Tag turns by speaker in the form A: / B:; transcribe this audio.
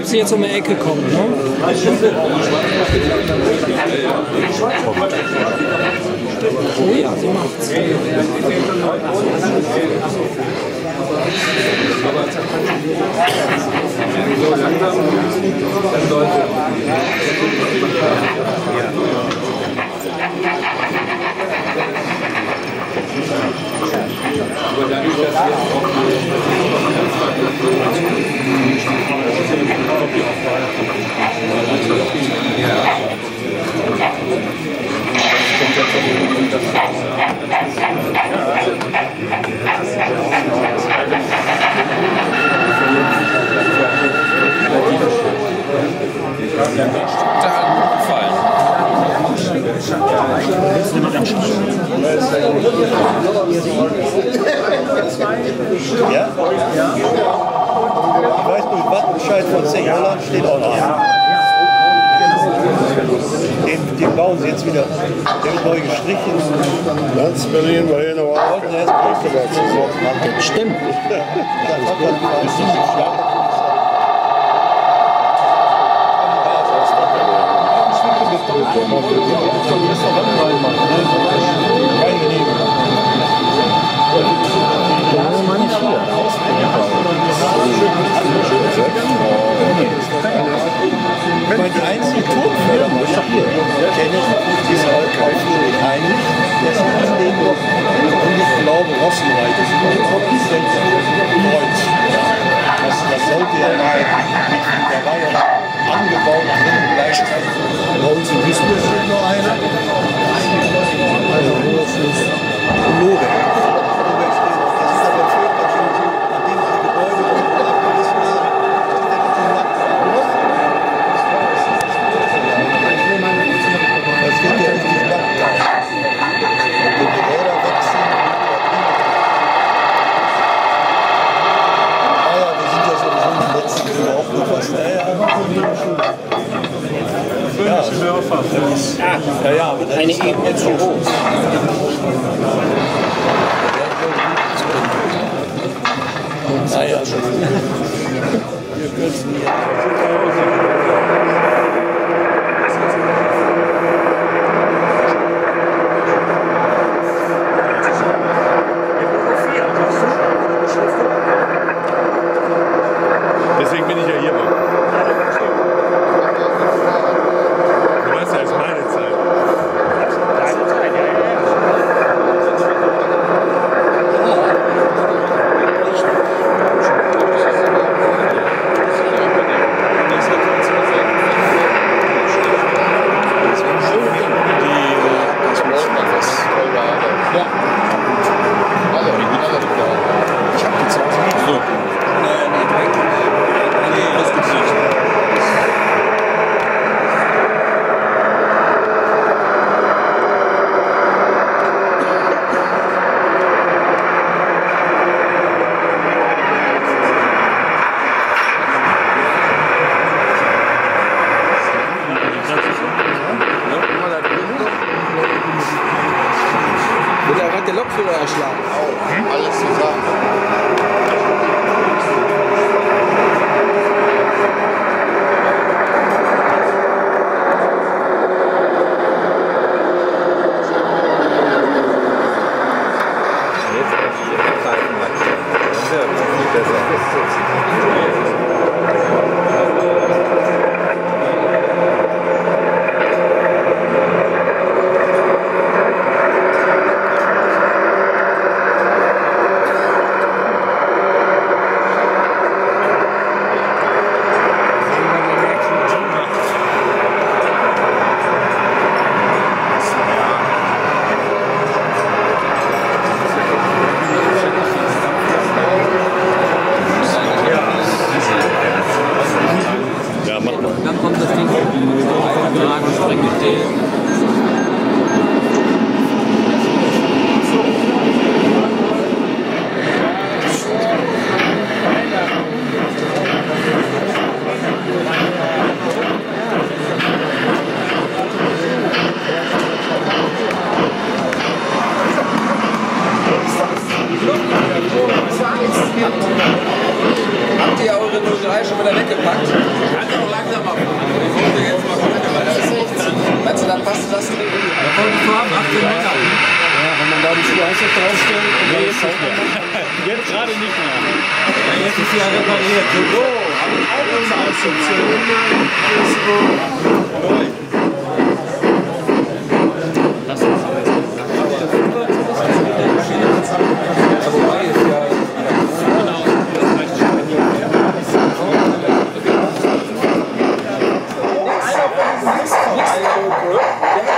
A: ob sie jetzt um die Ecke kommen. Ne? Oh ja, sie macht's.
B: So langsam, dann sollte. Aber dadurch, dass wir jetzt auch
C: Ja? Ich weiß nur, Wattenscheid von St. Holland steht auch noch an. Den bauen sie jetzt wieder. Der wird neu gestrichen.
D: Ganz Berlin war hier noch auch.
A: Stimmt.
C: Die einzige Tonfördermasche hier, kenne ich, ist Alfred Heinrich, der ist in den und ich glaube Rossenreich, das ist ein Kompetent Kreuz. Das sollte ja mal, der war ja angebaut drin, gleichzeitig. Bei uns in Duisburg steht nur einer. Also, das ist Lobe. Ja, aber eine Ebene zu hoch. Naja, schon. Wir kürzen hier.
D: Deswegen bin ich ja hier. Du weißt ja, es ist meine Zeit.
A: Der Lokführer erschlagen.
D: Alles zusammen.
A: wolltest du haben? 1800.
C: Ja, wenn man da die Schuhe einfach draufstellt und dann
E: Jetzt nicht mehr. Jetzt gerade nicht mehr.
A: Ja, jetzt ist sie ja repariert. So,
C: habe ich auch bezahlt. 1700
E: Lass uns aber jetzt mal sagen.
A: wobei ist ja.
E: Genau, das reicht schon.
A: Einer von diesen Mistvereinen, der